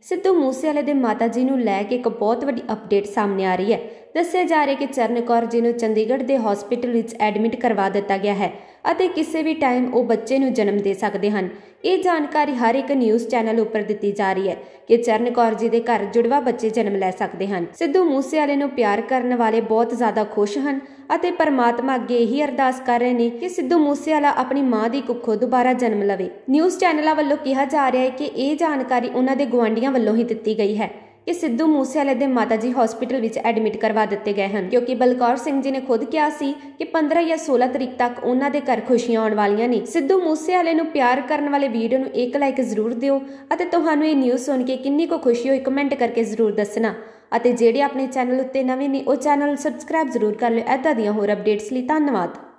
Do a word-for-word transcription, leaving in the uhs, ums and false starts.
ਸਿੱਧੂ ਮੂਸੇਵਾਲੇ ਦੇ ਮਾਤਾ ਜੀ ਨੂੰ ਲੈ ਕੇ ਇੱਕ ਬਹੁਤ ਵੱਡੀ ਅਪਡੇਟ ਸਾਹਮਣੇ ਆ ਰਹੀ ਹੈ। ਦੱਸਿਆ ਜਾ ਰਿਹਾ ਕਿ ਚਰਨ ਕੌਰ ਜੀ ਨੂੰ ਚੰਡੀਗੜ੍ਹ ਦੇ ਹਸਪੀਟਲ ਵਿੱਚ ਐਡਮਿਟ ਕਰਵਾ ਦਿੱਤਾ ਗਿਆ ਹੈ ਅਤੇ ਕਿਸੇ ਵੀ ਟਾਈਮ ਉਹ ਬੱਚੇ ਨੂੰ ਜਨਮ ਦੇ ਸਕਦੇ ਹਨ। ਇਹ ਜਾਣਕਾਰੀ ਹਰ ਇੱਕ ਨਿਊਜ਼ ਚੈਨਲ ਉੱਪਰ ਦਿੱਤੀ ਜਾ ਰਹੀ ਹੈ ਕਿ ਚਰਨ ਕੌਰ ਜੀ ਦੇ ਘਰ ਜੁੜਵਾ ਬੱਚੇ ਜਨਮ ਲੈ ਸਕਦੇ ਹਨ। ਸਿੱਧੂ ਮੂਸੇਵਾਲੇ ਨੂੰ ਪਿਆਰ ਕਰਨ ਵਾਲੇ ਬਹੁਤ ਜ਼ਿਆਦਾ ਖੁਸ਼ ਹਨ ਅਤੇ ਪਰਮਾਤਮਾ ਅੱਗੇ ਇਹੀ ਅਰਦਾਸ ਕਰ ਰਹੇ ਨੇ ਕਿ ਸਿੱਧੂ ਮੂਸੇਵਾਲਾ ਆਪਣੀ ਮਾਂ ਦੀ ਕੁੱਖੋਂ ਦੁਬਾਰਾ ਜਨਮ ਲਵੇ। ਨਿਊਜ਼ ਚੈਨਲਾਂ ਵੱਲੋਂ ਕਿਹਾ ਜਾ ਰਿਹਾ ਹੈ ਕਿ ਇਹ ਜਾਣਕਾਰੀ ਉਹਨਾਂ ਦੇ ਗੁਆਂਢੀਆਂ ਵੱਲੋਂ ਹੀ ਦਿੱਤੀ ਗਈ ਹੈ ਕਿ ਸਿੱਧੂ ਮੂਸੇਵਾਲੇ ਦੇ ਮਾਤਾ ਜੀ ਹਸਪੀਟਲ ਵਿੱਚ ਐਡਮਿਟ ਕਰਵਾ ਦਿੱਤੇ ਗਏ ਹਨ, ਕਿਉਂਕਿ ਬਲਕੌਰ ਸਿੰਘ ਜੀ ਨੇ ਖੁਦ ਕਿਹਾ ਸੀ ਕਿ ਪੰਦਰਾਂ ਜਾਂ ਸੋਲਾਂ ਤਰੀਕ ਤੱਕ ਉਹਨਾਂ ਦੇ ਘਰ ਖੁਸ਼ੀਆਂ ਆਉਣ ਵਾਲੀਆਂ ਨੇ। ਸਿੱਧੂ ਮੂਸੇਵਾਲੇ ਨੂੰ ਪਿਆਰ ਕਰਨ ਵਾਲੇ ਵੀਡੀਓ ਨੂੰ ਇੱਕ ਲਾਈਕ ਜ਼ਰੂਰ ਦਿਓ ਅਤੇ ਤੁਹਾਨੂੰ ਇਹ ਨਿਊਜ਼ ਸੁਣ ਕੇ ਕਿੰਨੀ ਕੁ ਖੁਸ਼ੀ ਹੋਈ ਕਮੈਂਟ ਕਰਕੇ ਜ਼ਰੂਰ ਦੱਸਣਾ ਅਤੇ ਜਿਹੜੇ ਆਪਣੇ ਚੈਨਲ ਉੱਤੇ ਨਵੇਂ ਨੇ ਉਹ ਚੈਨਲ ਸਬਸਕ੍ਰਾਈਬ ਜ਼ਰੂਰ ਕਰ ਲਿਓ। ਇੱਦਾਂ ਦੀਆਂ ਹੋਰ ਅਪਡੇਟਸ ਲਈ ਧੰਨਵਾਦ।